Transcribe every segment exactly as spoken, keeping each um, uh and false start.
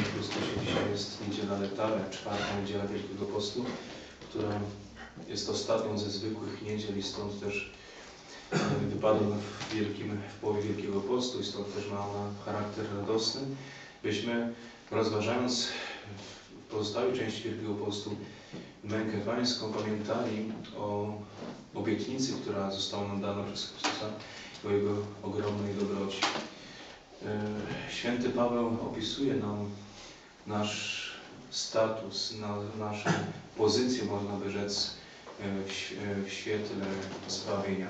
Panie Chrystusie, dzisiaj jest niedziela Letare, czwarta niedziela Wielkiego Postu, która jest ostatnią ze zwykłych niedziel i stąd też wypadła w, wielkim, w połowie Wielkiego Postu i stąd też ma ona charakter radosny, byśmy rozważając w pozostałej części Wielkiego Postu mękę Pańską pamiętali o obietnicy, która została nam dana przez Chrystusa i o Jego ogromnej dobroci. Święty Paweł opisuje nam nasz status, na, naszą pozycję, można by rzec, w, w świetle zbawienia.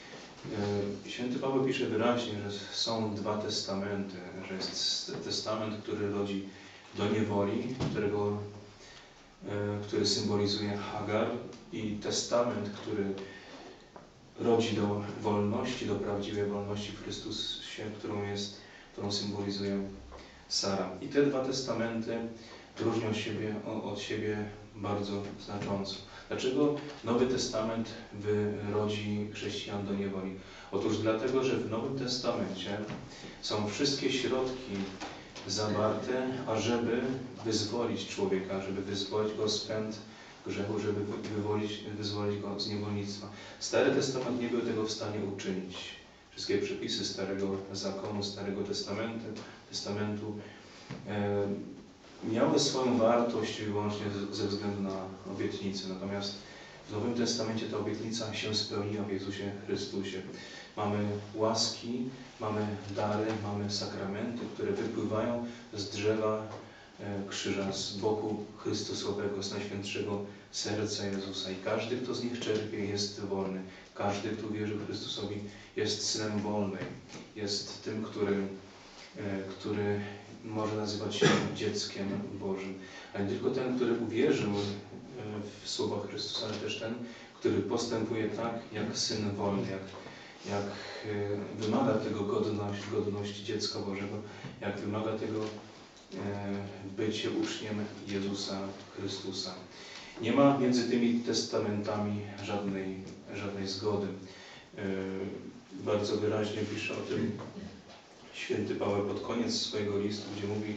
Święty Paweł pisze wyraźnie, że są dwa testamenty, że jest testament, który rodzi do niewoli, którego, który symbolizuje Hagar, i testament, który rodzi do wolności, do prawdziwej wolności w Chrystusie, którą jest którą symbolizuje Sara. I te dwa testamenty różnią siebie od siebie bardzo znacząco. Dlaczego Nowy Testament wyrodzi chrześcijan do niewoli? Otóż dlatego, że w Nowym Testamencie są wszystkie środki zawarte, ażeby wyzwolić człowieka, żeby wyzwolić go z pęd grzechu, żeby wywolić, wyzwolić go z niewolnictwa. Stary Testament nie był tego w stanie uczynić. Wszystkie przepisy Starego Zakonu, Starego Testamentu, testamentu e, miały swoją wartość wyłącznie ze względu na obietnicę. Natomiast w Nowym Testamencie ta obietnica się spełniła w Jezusie Chrystusie. Mamy łaski, mamy dary, mamy sakramenty, które wypływają z drzewa e, krzyża, z boku Chrystusowego, z Najświętszego serca Jezusa. I każdy, kto z nich czerpie, jest wolny. Każdy, kto wierzy Chrystusowi, jest synem wolnej. Jest tym, który, e, który może nazywać się dzieckiem Bożym. Ale nie tylko ten, który uwierzył e, w słowa Chrystusa, ale też ten, który postępuje tak, jak syn wolny, jak, jak e, wymaga tego godność, godności dziecka Bożego, jak wymaga tego e, bycie uczniem Jezusa Chrystusa. Nie ma między tymi testamentami żadnej, żadnej zgody. Bardzo wyraźnie pisze o tym święty Paweł pod koniec swojego listu, gdzie mówi: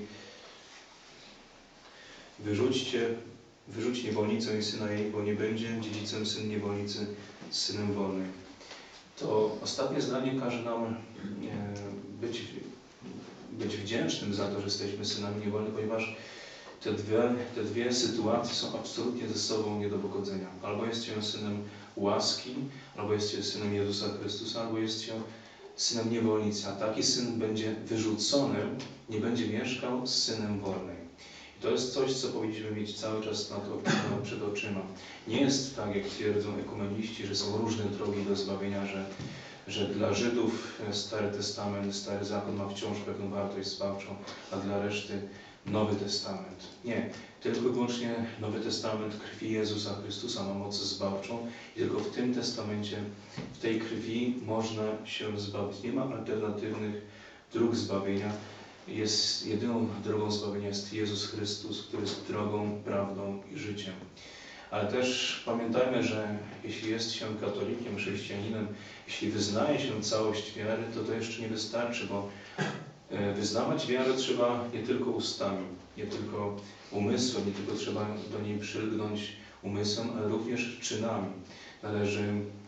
wyrzućcie, wyrzuć niewolnicę i syna jej, bo nie będzie dziedzicem syn niewolnicy z synem wolnym. To ostatnie zdanie każe nam być, być wdzięcznym za to, że jesteśmy synami niewolnymi, ponieważ Te dwie, te dwie sytuacje są absolutnie ze sobą nie do pogodzenia. Albo jest się synem łaski, albo jest się synem Jezusa Chrystusa, albo jest się synem niewolnicy. A taki syn będzie wyrzucony, nie będzie mieszkał z synem wolnej. I to jest coś, co powinniśmy mieć cały czas nad, przed oczyma. Nie jest tak, jak twierdzą ekumeniści, że są różne drogi do zbawienia, że, że dla Żydów Stary Testament, Stary Zakon ma wciąż pewną wartość zbawczą, a dla reszty Nowy Testament. Nie. Tylko i wyłącznie Nowy Testament krwi Jezusa Chrystusa ma moc zbawczą i tylko w tym testamencie, w tej krwi można się zbawić. Nie ma alternatywnych dróg zbawienia. Jest jedyną drogą zbawienia jest Jezus Chrystus, który jest drogą, prawdą i życiem. Ale też pamiętajmy, że jeśli jest się katolikiem, chrześcijaninem, jeśli wyznaje się całość wiary, to to jeszcze nie wystarczy, bo wyznawać wiarę trzeba nie tylko ustami, nie tylko umysłem, nie tylko trzeba do niej przylgnąć umysłem, ale również czynami. Należy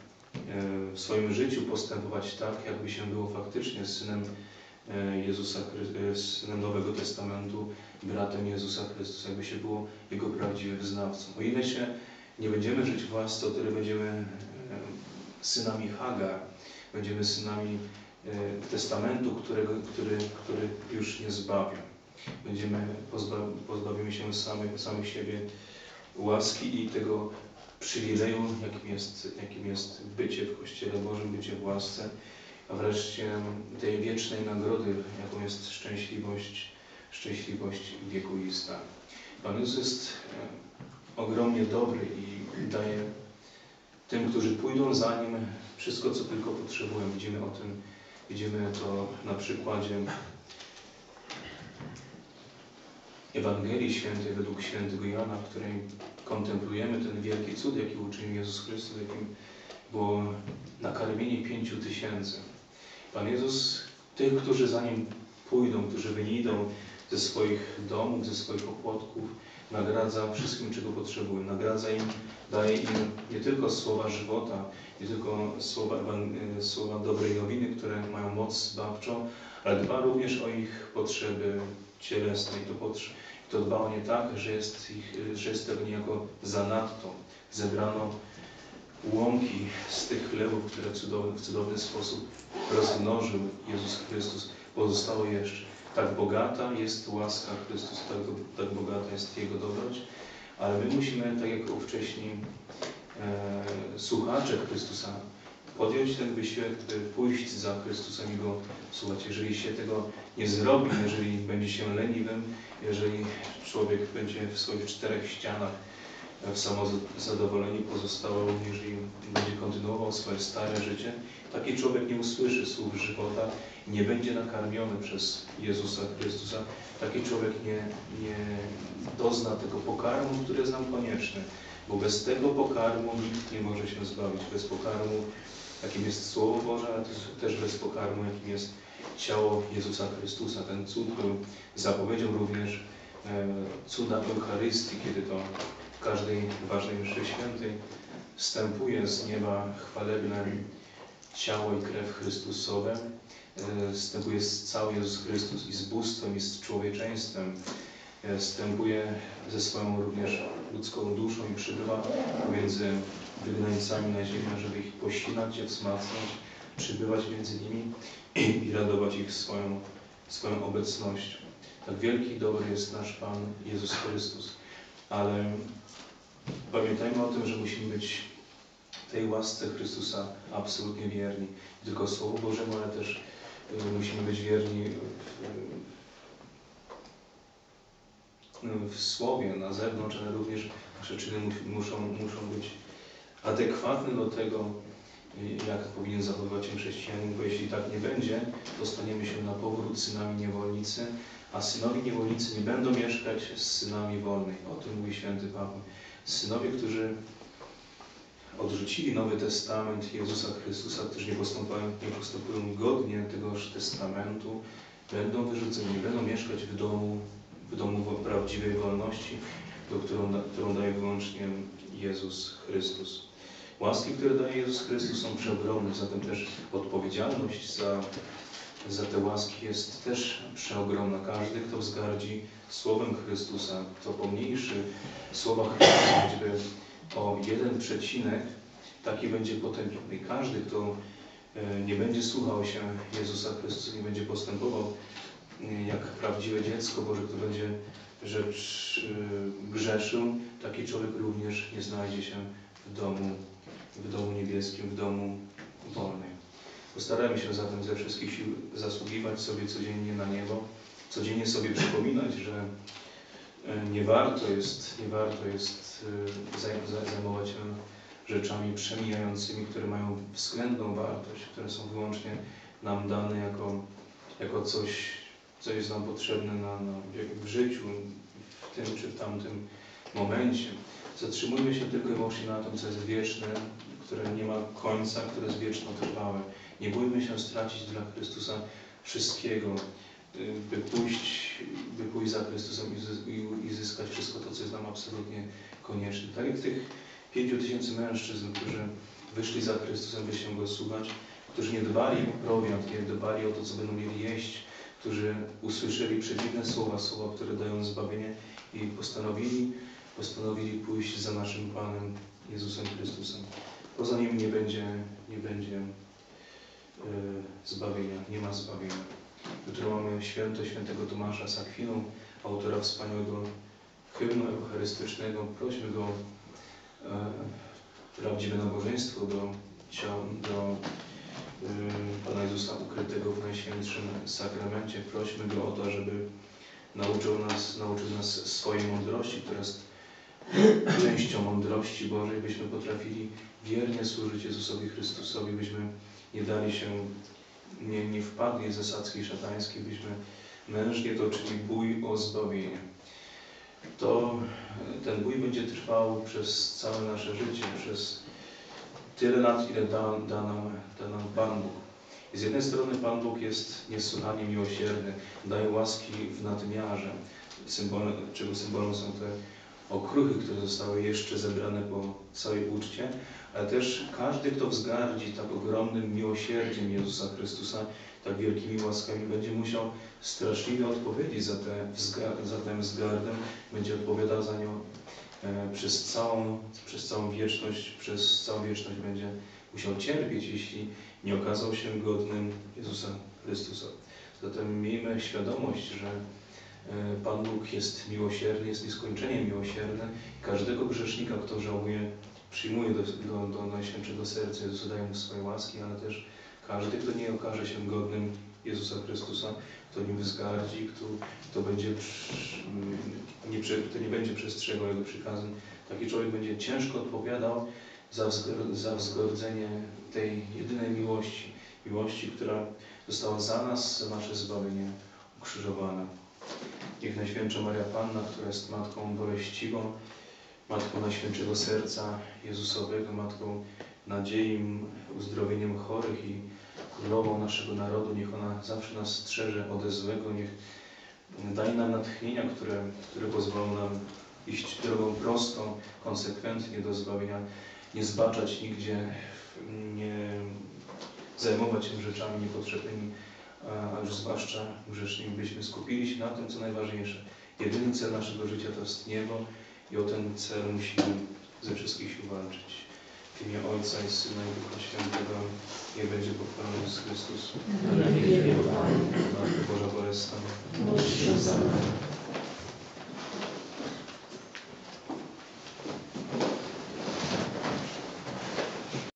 w swoim życiu postępować tak, jakby się było faktycznie synem Jezusa, synem Nowego Testamentu, bratem Jezusa Chrystusa, jakby się było Jego prawdziwym wyznawcą. O ile się nie będziemy żyć w łasce, o tyle będziemy synami Hagar, będziemy synami testamentu, którego, który, który już nie zbawia. Będziemy, pozba, pozbawimy się samych, samych siebie łaski i tego przywileju, jakim jest, jakim jest bycie w Kościele Bożym, bycie w łasce, a wreszcie tej wiecznej nagrody, jaką jest szczęśliwość, szczęśliwość wiekuista. Pan Jezus jest ogromnie dobry i daje tym, którzy pójdą za Nim, wszystko, co tylko potrzebują. Widzimy o tym Widzimy to na przykładzie Ewangelii Świętej według świętego Jana, w której kontemplujemy ten wielki cud, jaki uczynił Jezus Chrystus, jakim było nakarmienie pięciu tysięcy. Pan Jezus tych, którzy za Nim pójdą, którzy wyjdą ze swoich domów, ze swoich opłotków, nagradza wszystkim, czego potrzebują. Nagradza im, daje im nie tylko słowa żywota, nie tylko słowa, słowa dobrej nowiny, które mają moc zbawczą, ale dba również o ich potrzeby cielesne. I to, to dba o nie tak, że jest, ich, że jest tego niejako zanadto. Zebrano ułamki z tych chlebów, które cudowny, w cudowny sposób rozmnożył Jezus Chrystus. Pozostało jeszcze. Tak bogata jest łaska Chrystusa, tak, tak bogata jest Jego dobroć, ale my musimy, tak jak wcześniej e, słuchacze Chrystusa, podjąć ten wysiłek, pójść za Chrystusem i Go słuchać. Jeżeli się tego nie zrobi, jeżeli będzie się leniwym, jeżeli człowiek będzie w swoich czterech ścianach w samozadowoleniu pozostawał, jeżeli będzie kontynuował swoje stare życie, taki człowiek nie usłyszy słów żywota, nie będzie nakarmiony przez Jezusa Chrystusa. Taki człowiek nie, nie dozna tego pokarmu, który jest nam konieczny, bo bez tego pokarmu nikt nie może się zbawić. Bez pokarmu, jakim jest Słowo Boże, ale też bez pokarmu, jakim jest ciało Jezusa Chrystusa. Ten cud był zapowiedzią również e, cuda Eucharystii, kiedy to w każdej ważnej mszy świętej wstępuje z nieba chwalebne ciało i krew Chrystusowe, wstępuje cały Jezus Chrystus i z bóstwem, i z człowieczeństwem, wstępuje ze swoją również ludzką duszą i przybywa pomiędzy wygnańcami na ziemię, żeby ich posilać, je wzmacniać, przybywać między nimi i radować ich swoją, swoją obecnością. Tak wielki i dobry jest nasz Pan Jezus Chrystus. Ale pamiętajmy o tym, że musimy być tej łasce Chrystusa absolutnie wierni. Nie tylko Słowu Bożemu, ale też y, musimy być wierni w, w Słowie, na zewnątrz, ale również nasze czyny muszą, muszą być adekwatne do tego, jak powinien zachowywać się chrześcijanin, bo jeśli tak nie będzie, to staniemy się na powrót synami niewolnicy, a synowi niewolnicy nie będą mieszkać z synami wolnych. O tym mówi święty Paweł. Synowie, którzy odrzucili Nowy Testament Jezusa Chrystusa, którzy nie postępują, nie postępują godnie tegoż testamentu, będą wyrzuceni, nie będą mieszkać w domu, w domu prawdziwej wolności, do którą, którą daje wyłącznie Jezus Chrystus. Łaski, które daje Jezus Chrystus, są przeogromne, zatem też odpowiedzialność za, za te łaski jest też przeogromna. Każdy, kto wzgardzi Słowem Chrystusa, kto pomniejszy słowa Chrystusa choćby o jeden przecinek, taki będzie potępiony. Każdy, kto nie będzie słuchał się Jezusa Chrystusa, nie będzie postępował jak prawdziwe dziecko Boże, kto będzie rzecz grzeszył, taki człowiek również nie znajdzie się w domu, w domu niebieskim, w domu wolnym. Postarajmy się zatem ze wszystkich sił zasługiwać sobie codziennie na niebo, codziennie sobie przypominać, że nie warto jest, nie warto jest zajmować się rzeczami przemijającymi, które mają względną wartość, które są wyłącznie nam dane jako, jako coś, co jest nam potrzebne na, na, w życiu, w tym czy w tamtym momencie. Zatrzymujmy się tylko i wyłącznie na tym, co jest wieczne, które nie ma końca, które jest wiecznotrwałe. Nie bójmy się stracić dla Chrystusa wszystkiego, by pójść, by pójść za Chrystusem i zyskać wszystko to, co jest nam absolutnie konieczne. Tak jak tych pięciu tysięcy mężczyzn, którzy wyszli za Chrystusem, by się Go słuchać, którzy nie dbali o prowiant, nie dbali o to, co będą mieli jeść, którzy usłyszeli przedziwne słowa, słowa, które dają zbawienie i postanowili, postanowili pójść za naszym Panem Jezusem Chrystusem. Poza Nim nie będzie, nie będzie yy, zbawienia, nie ma zbawienia. Jutro mamy święto świętego Tomasza z Akwiną, autora wspaniałego hymnu eucharystycznego. Prośmy Go e, prawdziwe nabożeństwo do ciała, do y, Pana Jezusa ukrytego w Najświętszym Sakramencie. Prośmy Go o to, żeby nauczył nas, nauczył nas swojej mądrości, która jest częścią mądrości Bożej, byśmy potrafili wiernie służyć Jezusowi Chrystusowi, byśmy nie dali się, nie, nie wpadli w zasadzki szatańskie, byśmy mężnie toczyli bój o zbawienie. To ten bój będzie trwał przez całe nasze życie, przez tyle lat, ile da, da, nam, da nam Pan Bóg. I z jednej strony Pan Bóg jest niesłychanie miłosierny, daje łaski w nadmiarze, symbol, czego symbolem są te okruchy, które zostały jeszcze zebrane po całej uczcie, ale też każdy, kto wzgardzi tak ogromnym miłosierdziem Jezusa Chrystusa, tak wielkimi łaskami, będzie musiał straszliwie odpowiedzieć za, te za tę wzgardę, będzie odpowiadał za nią e, przez, całą, przez całą wieczność, przez całą wieczność będzie musiał cierpieć, jeśli nie okazał się godnym Jezusa Chrystusa. Zatem miejmy świadomość, że Pan Bóg jest miłosierny, jest nieskończenie miłosierny. Każdego grzesznika, kto żałuje, przyjmuje do, do, do Najświętszego Serca Jezusa, daje mu swoje łaski, ale też każdy, kto nie okaże się godnym Jezusa Chrystusa, kto nim wzgardzi, kto, kto, będzie, nie, kto nie będzie przestrzegał Jego przykazań, taki człowiek będzie ciężko odpowiadał za, za wzgardzenie tej jedynej miłości, miłości, która została za nas, za nasze zbawienie ukrzyżowana. Niech Najświętsza Maria Panna, która jest Matką boleściwą, Matką Najświętszego Serca Jezusowego, Matką nadziei, uzdrowieniem chorych i Królową naszego narodu, niech ona zawsze nas strzeże ode złego, niech daje nam natchnienia, które, które pozwolą nam iść drogą prostą, konsekwentnie do zbawienia, nie zbaczać nigdzie, nie zajmować się rzeczami niepotrzebnymi, a już zwłaszcza grzesznymi, byśmy skupili się na tym, co najważniejsze. Jedyny cel naszego życia to jest niebo i o ten cel musimy ze wszystkich sił walczyć. W imię Ojca i Syna i Ducha Świętego niech będzie pochwalony Jezus Chrystus. Matko Boża Bolesna.